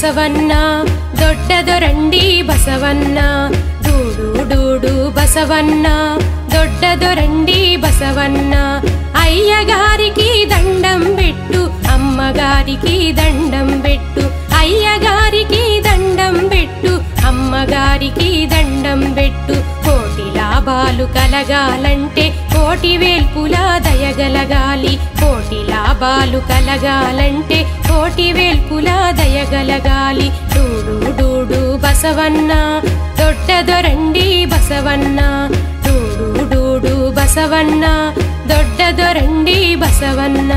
ಬಸವಣ್ಣ ದೊಡ್ಡದೊರಂಡಿ ಬಸವಣ್ಣ ಡೂಡು ಡೂಡು ಬಸವಣ್ಣ దొడ్డదొరండి బసవన్న అయ్యగారికి దండం పెట్టు అమ్మగారికి దండం పెట్టు అయ్యగారికి దండం పెట్టు అమ్మగారికి దండం పెట్టు కోటి లాభాలు కలగాలంటే కోటి వేల్పుల దయగలగాలి కోటి లాభాలు కలగాలంటే కోటి వేల్పుల దయగలగాలి డూడు డూడు బసవన్న దొడ్డదొరండి బసవన్న డూడు డూడు బసవన్న దొడ్డదొరండి బసవన్న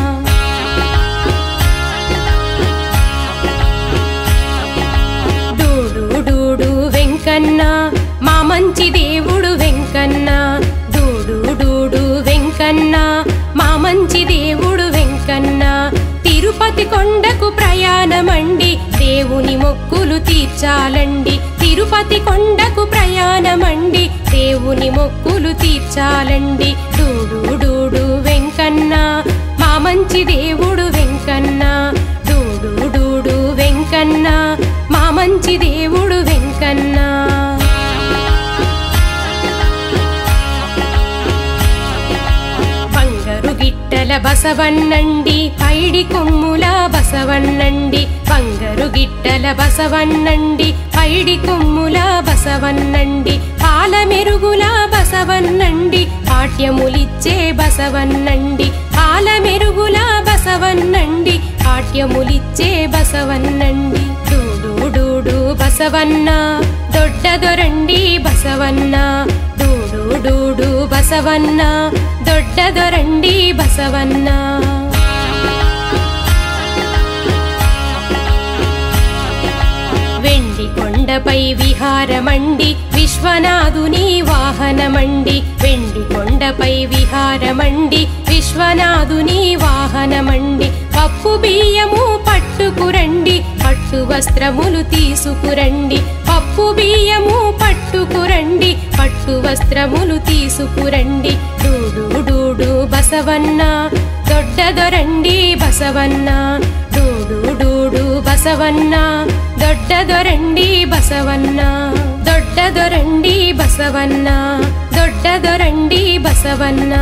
డూడు డూడు వెంకన్న మా మంచి దేవుడు వెంకన్న డూడు డూడు వెంకన్న మా మంచి దేవుడు వెంకన్న తిరుపతి కొండకు ప్రయాణమండి దేవుని మొక్కులు తీర్చాలండి తిరుపతి కొండకు ప్రయాణమండి దేవుని మొక్కులు తీర్చాలండి డూడు డూడు వెంకన్న మా మంచి దేవుడు వెంకన్న డూడు డూడు వెంకన్న మా మంచి దేవుడు వెంకన్న గిట్టల బసవన్నండి పైడి కొమ్ముల బసవన్నండి బంగారు గిట్టల బసవన్నండి పైడి కొమ్ముల బసవన్నండి పాల మెరుగుల బసవన్నండి పాఠ్యములిచ్చే బసవన్నండి పాల మెరుగుల బసవన్నండి పాఠ్యములిచ్చే బసవన్నండి డూడు డూడు బసవన్న దొడ్డదొరండి బసవన్న డూడు డూడు బసవన్న దొడ్డదొరండి బసవన్న వెండి కొండపై విహారమండి విశ్వనాథుని వాహనమండి వెండి కొండపై విహారమండి విశ్వనాథుని వాహనమండి పప్పు బియ్యము పట్టుకురండి పట్టు వస్త్రములు తీసుకురండి పప్పు బియ్యము పట్టుకురండి పట్టు వస్త్రములు తీసుకురండి డూడు డూడు బసవన్న దొడ్డదొరండి బసవన్న డూడు డూడు బసవన్న దొడ్డదొరండి బసవన్న దొడ్డదొరండి బసవన్న దొడ్డదొరండి బసవన్న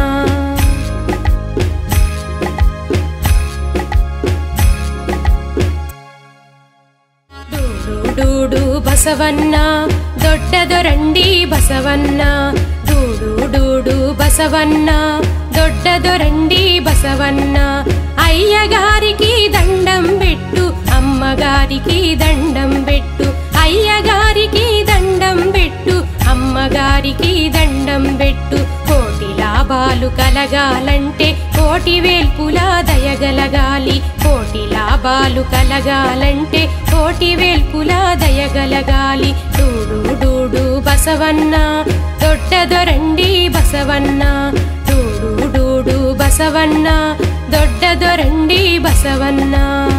డూడు బసవన్న దొడ్డదొరండి బసవన్న డూడు డూడు బసవన్న దొడ్డదొరండి బసవన్న అయ్యగారికి దండం పెట్టు అమ్మగారికి దండం పెట్టు అయ్యగారికి దండం పెట్టు అమ్మగారికి దండం పెట్టు కోటి లాభాలు కలగాలంటే కోటి వేల్పుల దయగలగాలి కోటి లాభాలు కలగాలంటే కోటి వేల్పుల దయగలగాలి డూడు డూడు బసవన్న దొడ్డదొరండి బసవన్న డూడు డూడు బసవన్న దొడ్డదొరండి బసవన్న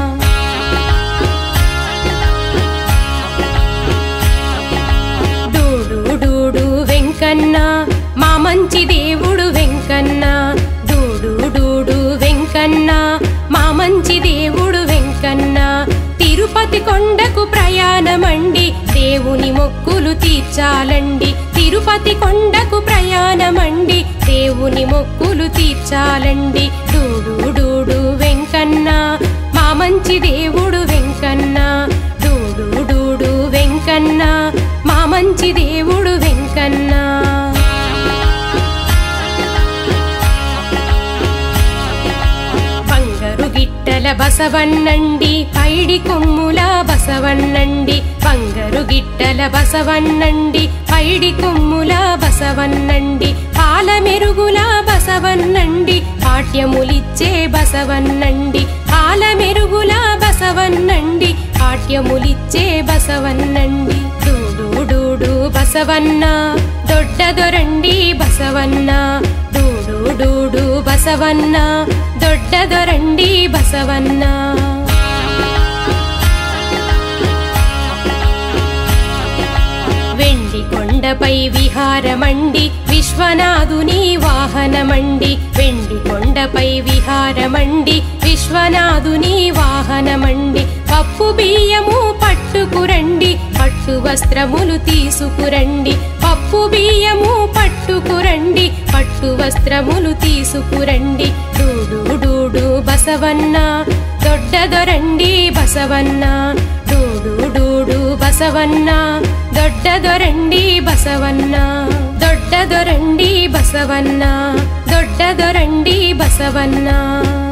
డూడు డూడు వెంకన్న మా మంచి దేవుడు వెంకన్న డూడు డూడు వెంకన్న మా మంచి దేవుడు వెంకన్న తిరుపతి కొండకు ప్రయాణమండి దేవుని మొక్కులు తీర్చాలండి తిరుపతి కొండకు ప్రయాణమండి దేవుని మొక్కులు తీర్చాలండి డూడు డూడు వెంకన్న మా మంచి దేవుడు వెంకన్న డూడు డూడు వెంకన్న మా మంచి దేవుడు వెంకన్న గిట్టల బసవన్నండి పైడి కొమ్ముల బసవన్నండి బంగారు గిట్టల బసవన్నండి పైడి కొమ్ముల బసవన్నండి పాల మెరుగుల బసవన్నండి పాఠ్యములిచ్చే బసవన్నండి పాల మెరుగుల బసవన్నండి పాఠ్యములిచ్చే బసవన్నండి డూడు డూడు బసవన్న దొడ్డదొరండి బసవన్న డూడు డూడు బసవన్న దొడ్డదొరండి బసవన్న వెండి కొండపై విహారమండి విశ్వనాథుని వాహనమండి వెండి కొండపై విహారమండి విశ్వనాథుని వాహనమండి పప్పు బియ్యము పట్టుకురండి పట్టు వస్త్రములు తీసుకురండి పప్పు బియ్యము పట్టుకురండి పట్టు వస్త్రములు తీసుకురండి డూడు డూడు బసవన్న దొడ్డదొరండి బసవన్న డూడు డూడు బసవన్న దొడ్డదొరండి బసవన్న దొడ్డదొరండి బసవన్న దొడ్డదొరండి బసవన్న